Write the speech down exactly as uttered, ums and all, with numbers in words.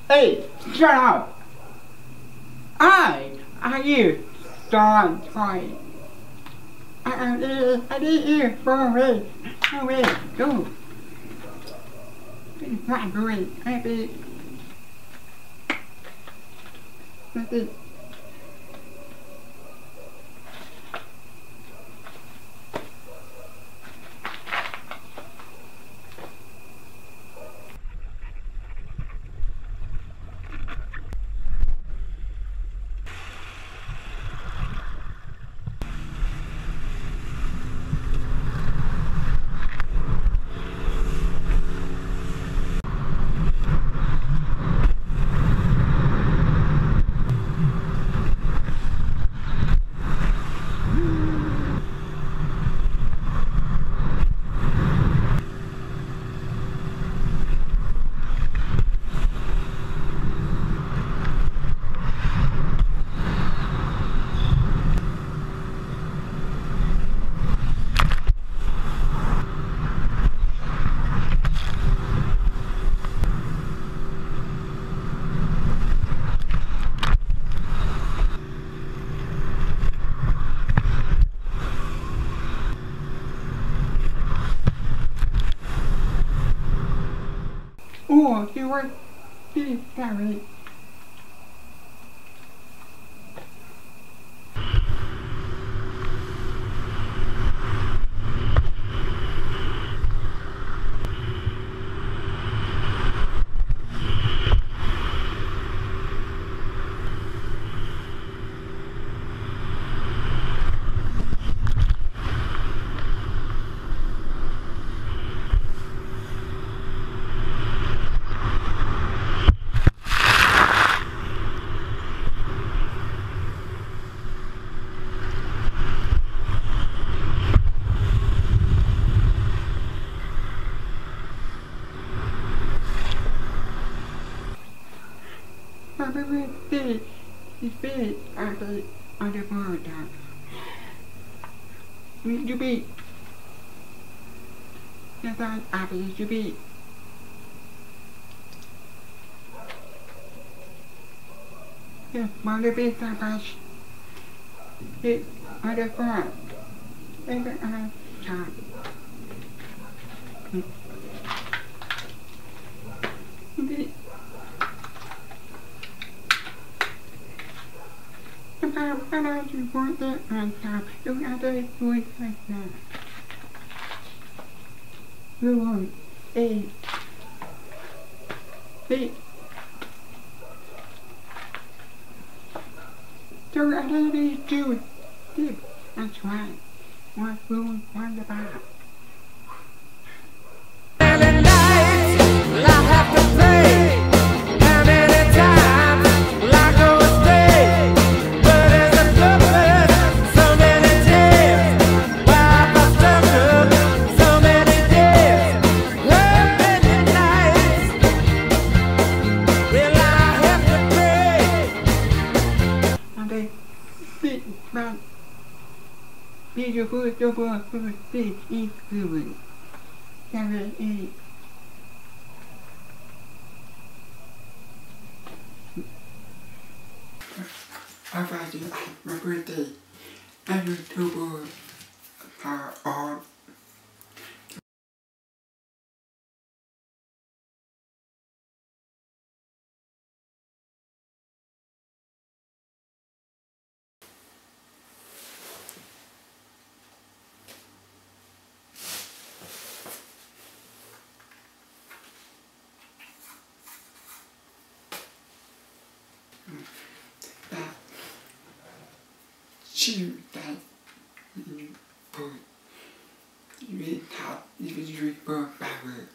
Hey, shut up! I, I you, John Troy. I, I, I need you, go away, go away, go. Not going, I be. That's it. Oh, you were being carried. I'm very big. He's big. I'm big. On the board down. Need to be. Yes, I'm happy to be. Yes, my little bit of brush. It's on the front. And I'm top. Sometimes I like to want that on top. You gotta do it like that. You want eight. Eight. So I really do it. That's right. What we want about. But beautiful, beautiful, food, fish, eat food. Carrot, eat. On Friday, my birthday, and YouTuber are all. That shoot that you put you eat top, you can drink for power.